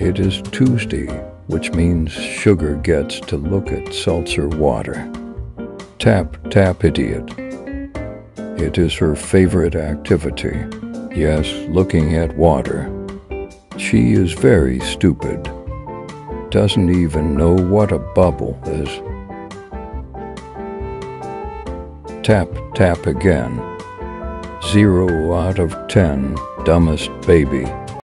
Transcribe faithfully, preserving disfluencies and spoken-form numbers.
It is Tuesday, which means Sugar gets to look at seltzer water. Tap, tap, idiot. It is her favorite activity. Yes, looking at water. She is very stupid. Doesn't even know what a bubble is. Tap, tap again. Zero out of ten, dumbest baby.